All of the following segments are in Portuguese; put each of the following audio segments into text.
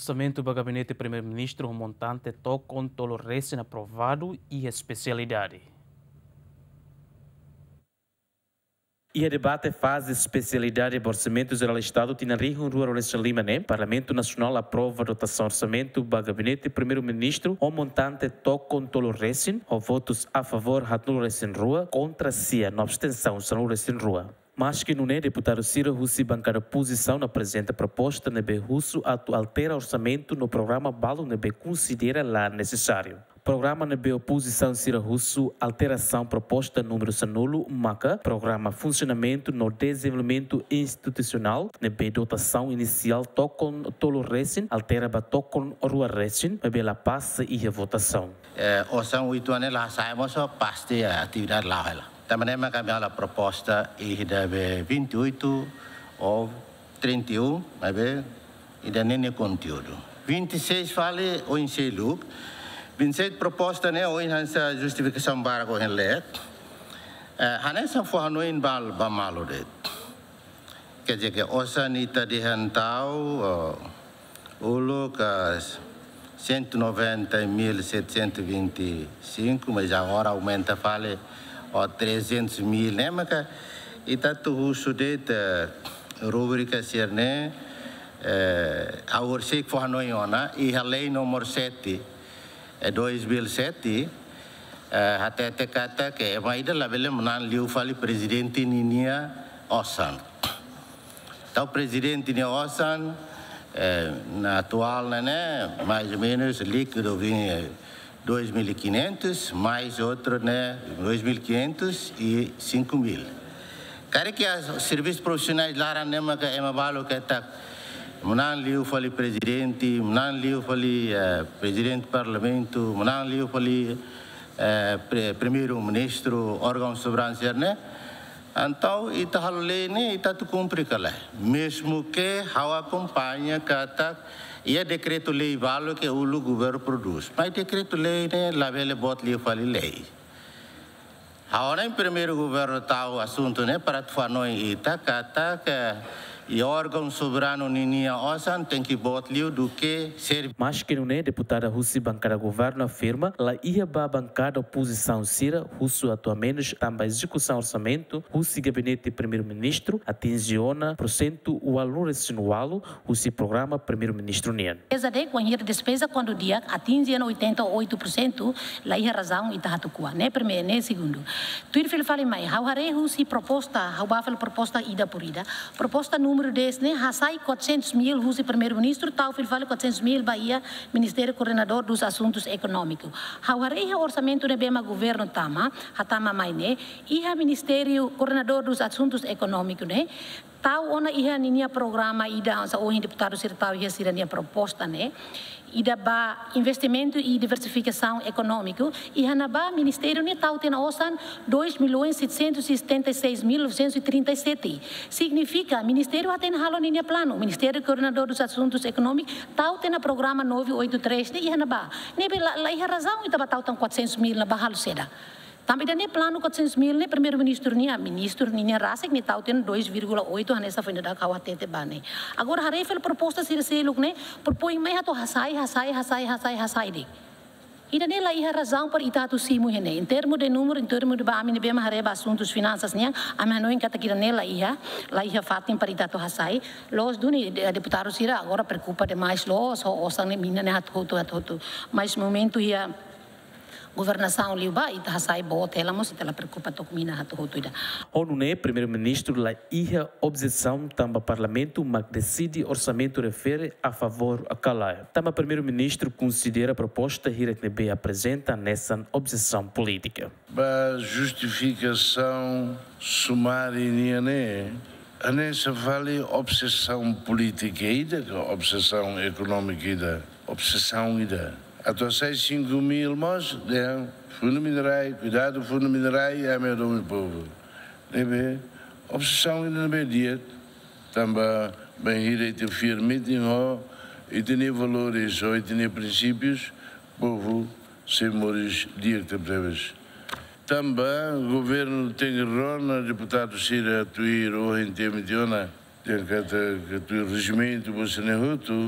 orçamento do gabinete primeiro-ministro, o montante toca com todo recém-aprovado e especialidade. E a debate faz especialidade do Orçamento Geral do Estado tinha Rio Rural Lima, né? Parlamento Nacional aprova a dotação orçamento do gabinete primeiro-ministro, o montante toca com todo recém, ou votos a favor Hatulu recém rua, contra cia, na abstenção, Sanulu recém rua. Mas que não é deputado Ciro Russi bancada posição na presente proposta, nebe Russo altera orçamento no programa Balo nebe considera lá necessário. Programa nebe oposição Ciro Russo alteração proposta número sanulo maca programa funcionamento no desenvolvimento institucional nebe dotação inicial tocam tolo recém altera ba tocam rua recém nebe la passa e a votação. Orçamento 8 anos lá saímos só parte a atividade lá. Também kami ala proposta e deve 28 ou 31, mas ainda nem é conteúdo. 26 fale o ensino, 27 proposta né o enhança justificação para o enlet. Hanessa for hanoin bal bamalo det. Quer dizer que osa nita dihantau ulo kas 190.725, mas agora aumenta fale ou 300.000, né? Mas ita tu sudet rubrica ser né a orsec for hanoiona e a lei número 7 2007 até te kata que mas ida labele manan liu fali presidente ninia osan. Então presidente ninia osan na atual né mais ou menos líquido vinha 2.500, mais outro, né, 2.500 e 5.000. Cara que os serviços profissionais lá na Nema que é malo que tá, manan liu fali presidente, manan liu fali presidente do parlamento, manan liu fali primeiro-ministro, órgão soberano, né? Então, ita halole ne ita tu cumpre kala. Mesmo que hawa acompanha kata ia decreto-lei valo que o governo produz. Mas decreto-lei né lavele bot li fali lei. Agora em primeiro governo tal assunto né para tu fanoi ita kata que e órgão soberano ninia osan tem que bot liu do que ser. Mas que não é deputada Russi bancada governo afirma lá ia ba bancada oposição Cira Russo atualmente também execução orçamento Russi gabinete primeiro-ministro atingiona % o valor residual Russi programa primeiro-ministro nian. Despesa com a despesa quando dia atinge 88% lá ia razão ita hatukua né primeiro né segundo. Tuir fil fale mai how hare Russi proposta how ba fil proposta ida por ida proposta número 10 né hasai 400.000 Russi primeiro-ministro tal fil fale 400.000 Bahia Ministério Coordenador dos Assuntos Econômicos. How hare orçamento de bema governo tama hatama mai né iha Ministério Coordenador dos Assuntos Econômicos né tal ona iha ninia programa ida sa o deputado sirtau iha sirania proposta né ida ba investimento e diversificação econômico e hanaba ministério ne tal tena osan 2.776.937 significa ministério aten halo ninia plano ministério coordenador dos assuntos econômicos tal tena programa 983 ne e hanaba ne la iha razão ita ba tal tan 400.000 na bahalo seda. Também nem plano 400.000 nem primeiro-ministro nem rasa que tal tem 2,8 nessa foi da kawatete bane. Agora harei fel proposta selo né propõe mais ato hasai de. Ida nem lá ia razão para itatu simu hene em termo de número em termo de ba mine bema hareba assuntos finanças nia a mano em kata kira nela ia fatin para itatu hasai los duni deputado sira agora preocupa demais los o sang mina ne hatu mas momento ia governação liuba ita hasai bot ela mos ela preocupa to mina hatu hotuida. Onu ne primeiro-ministro la iha objeção tamba parlamento mas decide orçamento refere a favor a calai. Tamba primeiro-ministro considera a proposta hirek nebe apresenta nessa objeção política. Ba justificação sumária né a nessa vale obsessão política ida, obsessão econômica ida, obsessão ida. Até 5.000 mas fundo minerais, cuidado do fundo minerais é meu nome povo. Nebe obsessão ainda não é dia. Também bem direito firme e tem valores ou tem princípios povo sem moris dia que preves. Também o governo tem rona deputado Cira atuir ou em tema de ona tem que atuir regimento você não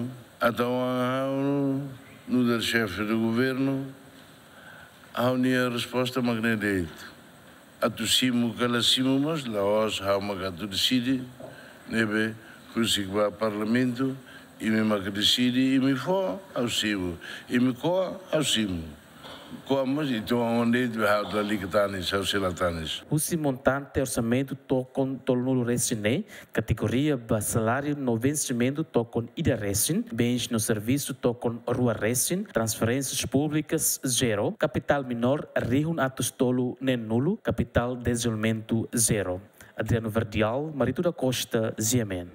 Então, no chefe do governo, há a resposta magnética. A tossimo, calassimo, mas lá hoje há uma gato decide, nebe, que vai ao parlamento, e me decide, e me for ao cimo, e me coa ao cimo. Como então onde vai dar licitanis ou selatanis. O montante orçamento tocam tolnulo resine, categoria ba salário no vencimento tocam ida resin, bens no serviço tocam rua resin, transferências públicas zero, capital menor rihun atos tolo nem nulo, capital desenvolvimento zero. Adriano Verdial, Marito da Costa, Ziamen.